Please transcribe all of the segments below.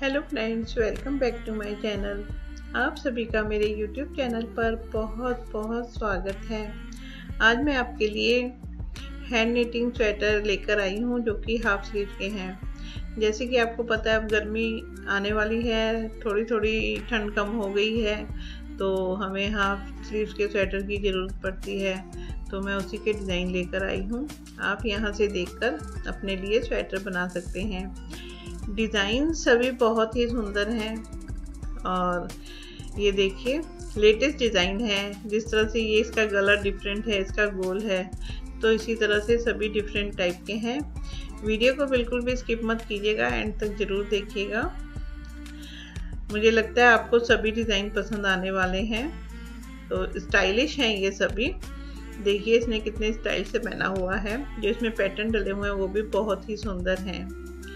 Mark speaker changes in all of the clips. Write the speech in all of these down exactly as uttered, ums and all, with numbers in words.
Speaker 1: Hello friends, welcome back to my channel. आप सभी का मेरे यूट्यूब चैनल पर बहुत बहुत स्वागत है। आज मैं आपके लिए हैंड निटिंग स्वेटर लेकर आई हूँ जो कि हाफ स्लीव के हैं। जैसे कि आपको पता है अब गर्मी आने वाली है, थोड़ी थोड़ी ठंड कम हो गई है, तो हमें हाफ स्लीव के स्वेटर की ज़रूरत पड़ती है। तो मैं उसी के डिज़ाइन लेकर आई हूँ। आप यहाँ से देखकर अपने लिए स्वेटर बना सकते हैं। डिज़ाइन सभी बहुत ही सुंदर हैं और ये देखिए लेटेस्ट डिज़ाइन है। जिस तरह से ये इसका गला डिफरेंट है, इसका गोल है, तो इसी तरह से सभी डिफरेंट टाइप के हैं। वीडियो को बिल्कुल भी स्किप मत कीजिएगा, एंड तक ज़रूर देखिएगा। मुझे लगता है आपको सभी डिज़ाइन पसंद आने वाले हैं। तो स्टाइलिश हैं ये सभी। देखिए इसने कितने स्टाइल से पहना हुआ है। जो इसमें पैटर्न डले हुए हैं वो भी बहुत ही सुंदर हैं।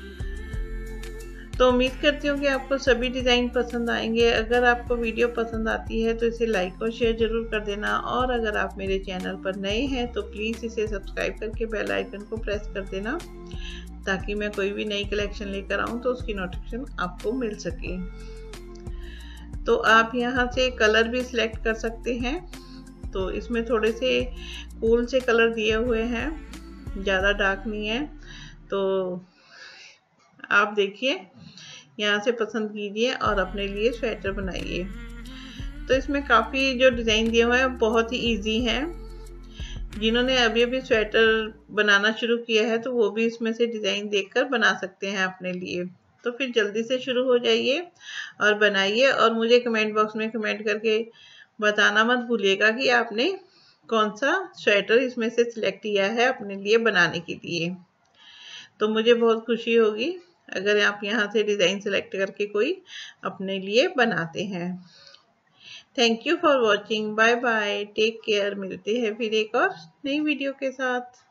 Speaker 1: तो उम्मीद करती हूँ कि आपको सभी डिज़ाइन पसंद आएंगे। अगर आपको वीडियो पसंद आती है तो इसे लाइक और शेयर ज़रूर कर देना, और अगर आप मेरे चैनल पर नए हैं तो प्लीज़ इसे सब्सक्राइब करके बेल आइकन को प्रेस कर देना, ताकि मैं कोई भी नई कलेक्शन लेकर आऊँ तो उसकी नोटिफिकेशन आपको मिल सके। तो आप यहाँ से कलर भी सिलेक्ट कर सकते हैं। तो इसमें थोड़े से कूल से कलर दिए हुए हैं, ज़्यादा डार्क नहीं है। तो आप देखिए यहाँ से पसंद कीजिए और अपने लिए स्वेटर बनाइए। तो इसमें काफ़ी जो डिज़ाइन दिए हुए हैं बहुत ही इजी हैं। जिन्होंने अभी अभी स्वेटर बनाना शुरू किया है तो वो भी इसमें से डिज़ाइन देखकर बना सकते हैं अपने लिए। तो फिर जल्दी से शुरू हो जाइए और बनाइए, और मुझे कमेंट बॉक्स में कमेंट करके बताना मत भूलिएगा कि आपने कौन सा स्वेटर इसमें से सिलेक्ट किया है अपने लिए बनाने के लिए। तो मुझे बहुत खुशी होगी अगर आप यहाँ से डिज़ाइन सेलेक्ट करके कोई अपने लिए बनाते हैं। Thank you for watching. Bye bye, take care. मिलते हैं फिर एक और नई वीडियो के साथ।